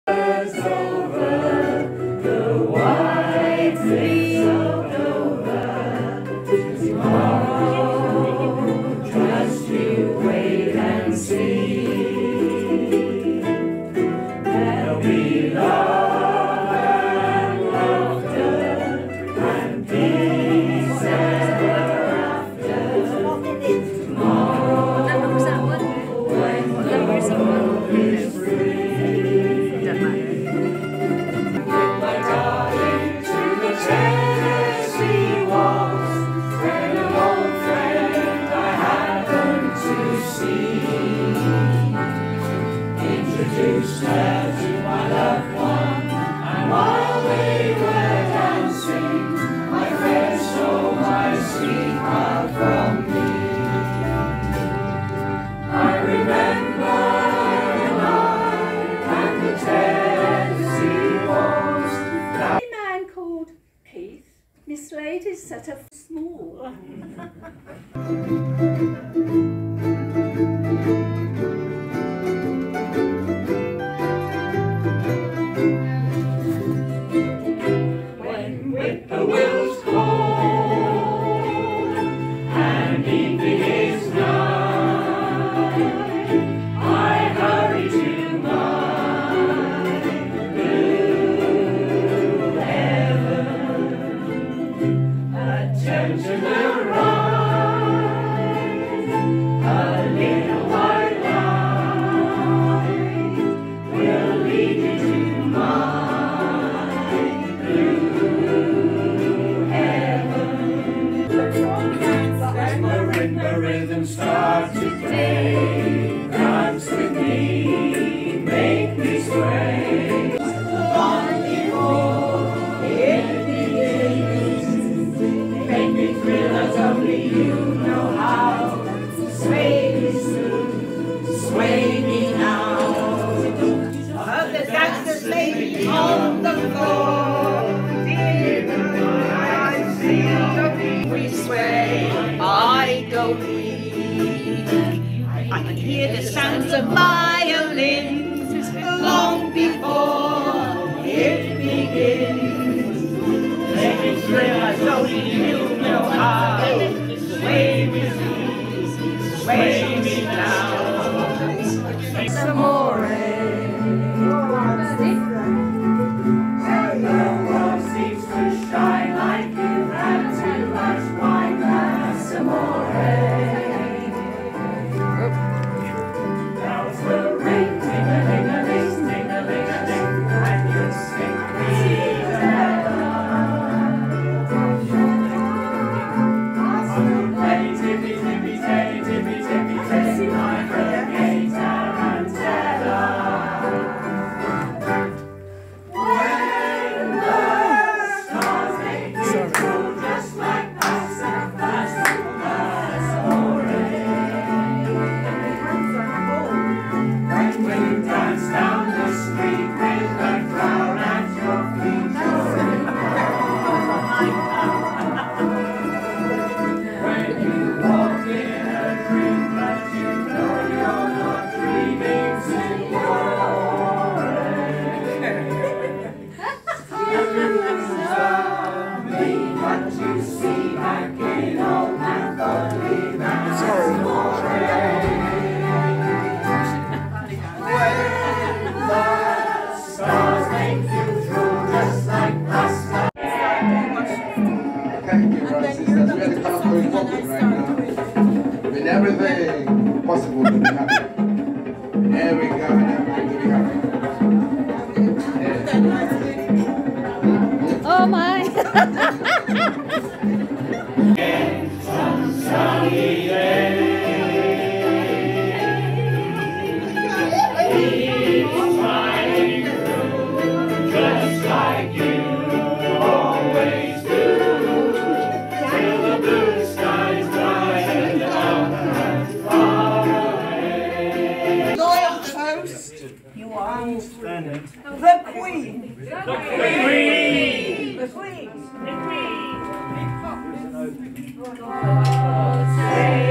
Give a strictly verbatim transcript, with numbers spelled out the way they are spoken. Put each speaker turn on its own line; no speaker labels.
Introduced her to my loved one, and while we were dancing, my friend stole my sweetheart from me. I remember the night and the Tennessee waltz.
A man called Keith mislaid his set of small.
The wheels call and evening is nigh. I hurry to my blue heaven. Attention to the right, a little white light will lead you to my the rhythm starts today. Dance with me, make me sway. Long before it begins, make me thrill as only you know how. Sway me soon, sway me now. Of the dancers lady on the floor, dear, I see the we sway. I go weak. I can hear the sounds of violins long before it begins. Let me thrill as only you know how. Sway me, sway me now. Some more. The world seems to shine like you had too much wine. Bells will ring, ting-a-ling-a-ling, ting-a-ling-a-ling, and you'll sing me together. Hey, tippy, tippy, tay, tippy, tippy, tay, like a gay tarantella. When the stars make you cool, just like pasta, pasta. When you dance down the street with the crowd at your feet, you're in when you walk in a dream, but you know you're not dreaming, signore. Me, what you see back in old Napoli, that's amore. Stars make you drool just like pasta.
Thank you, brothers and sisters. We had to come up with right now. With everything possible to be happy. There we go, and everything to be happy. Yeah.
Oh my!
Some sunny day. Just like you always do, till the blue skies dry and the mountains far away.
Loyal host, you are the Queen.
The Queen!
The Queen.
The Queen!